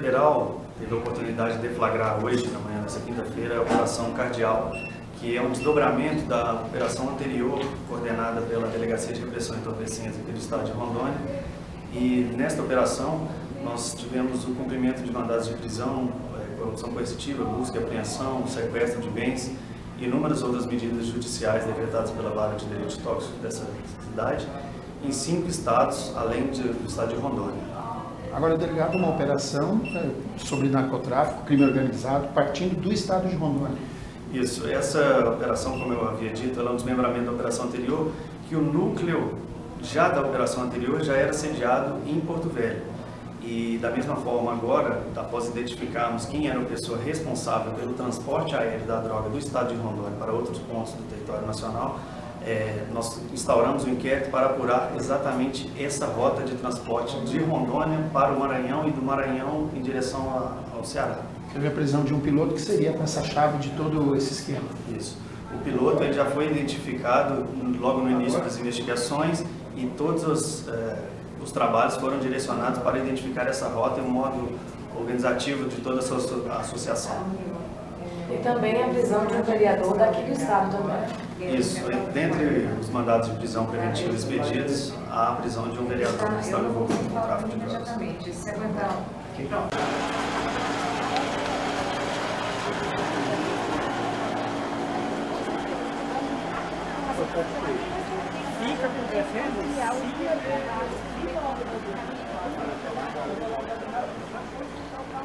Federal teve a oportunidade de deflagrar hoje, na manhã dessa quinta-feira, a Operação Cardeal, que é um desdobramento da operação anterior, coordenada pela Delegacia de Repressão e Entorpecentes aqui do estado de Rondônia. E nesta operação nós tivemos o cumprimento de mandados de prisão, corrupção coercitiva, busca e apreensão, sequestro de bens e inúmeras outras medidas judiciais decretadas pela Vara de Direitos Tóxicos dessa cidade, em 5 estados, além do estado de Rondônia. Agora, delegado, uma operação sobre narcotráfico, crime organizado, partindo do estado de Rondônia. Isso, essa operação, como eu havia dito, ela é um desmembramento da operação anterior, que o núcleo já da operação anterior já era sediado em Porto Velho. E da mesma forma agora, após identificarmos quem era a pessoa responsável pelo transporte aéreo da droga do estado de Rondônia para outros pontos do território nacional, nós instauramos um inquérito para apurar exatamente essa rota de transporte de Rondônia para o Maranhão e do Maranhão em direção ao Ceará. Teve a prisão de um piloto que seria a peça-chave de todo esse esquema. Isso. O piloto ele já foi identificado logo no início das investigações e todos os trabalhos foram direcionados para identificar essa rota e o modo organizativo de toda essa associação. E também a prisão de um vereador daqui do estado também. Isso. Dentre os mandados de prisão preventiva expedidos, há a prisão de um vereador que está envolvido com o tráfico de drogas. Exatamente. Se aguentar. Pronto. Fica acontecendo?